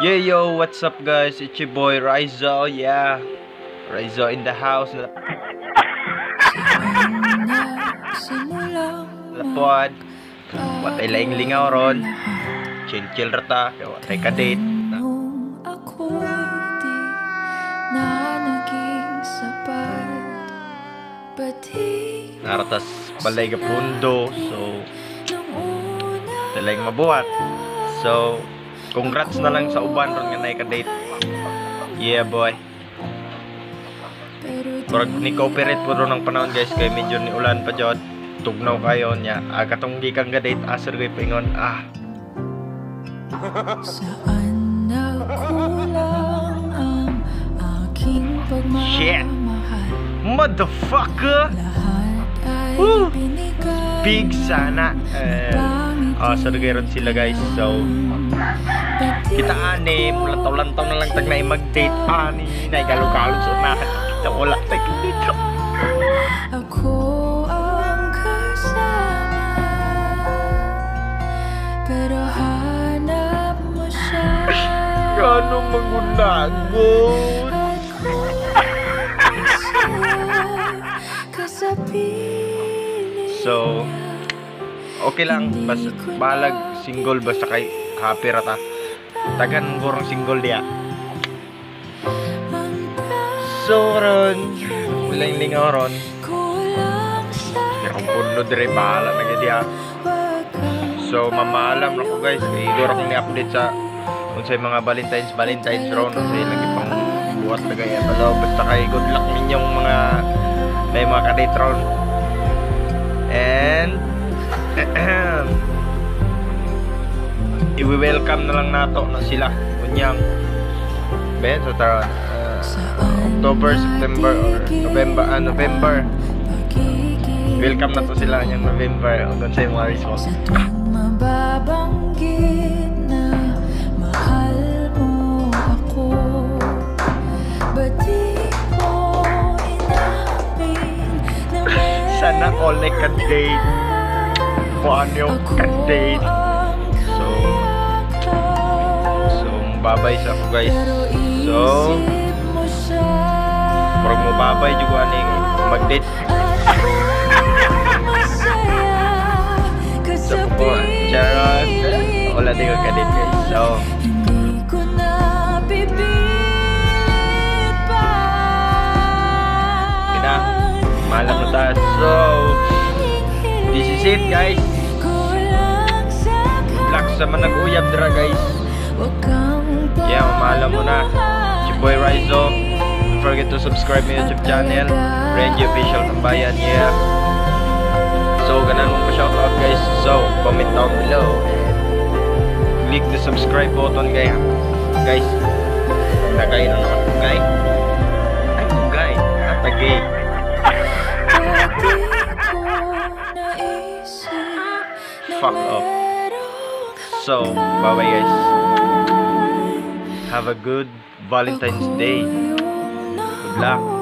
Yeah, yo, what's up guys? It's your boy Rizzo, yeah. Rizzo in the house. Lapod. Watay laing lingaw ron. Chill rata. Watay ka date. Naratas balay ka pundo. So, talayng mabuhat. So, congrats na lang sa uban ron nga naay ka date. Yeah, boy. Murag ni cooperate po ron ng panahon guys kay medyo ni ulan pa jud. Tugnaw kayo niya. Katong di kang ga-date asar koy pingon. Saan nagkulang ang aking pagmamahal? Shit. Motherfucker. Big sana. Asar koy ron sila guys. So kita ani lantaw-lantaw na lang tag na mag-date ani nay galog-galog so nakakita wala tay dito. Ako ang kasama pero hanap mo siya. Gano mangunagon. So okay lang basta balag single basta kay happy rata. Tagan gorong single dia. So ron lingaw ron. Pero puno dire bala na dia. So mamaalam na ko guys, igor akong ni-update sa unsay mga Valentines ron unsay lagi pang buhat na gaya pero basta kay good luck ninyong mga may mga ka-date ron. And i-welcome na lang nato na sila kunyang ben sa taron October, September or November welcome na to sila yung November hanggang sa mga result. Mababanggit na mahal mo ako ba't di mo inamin na sana all ay ka-date kung ano yung ka-date. So babay sa ako guys. So murag mo babay juga aning mag-date. So po charot wala din ko ka-date guys. So hindi ko na pipilit pa kina malam na tayo. So this is it guys. Luck sa mga nag-uyab dira guys. Yeah, mamahal mo na. It's your boy Rizzo. Don't forget to subscribe my YouTube channel, Renji Official Tambayan. Yeah. So, ganan mo pa shoutout guys. So, comment down below. Click the subscribe button guys. Guys, nagay na naman guys. Ay, guys. Ata gay. Fuck off. So, bye-bye guys. Have a good Valentine's Day. Good luck.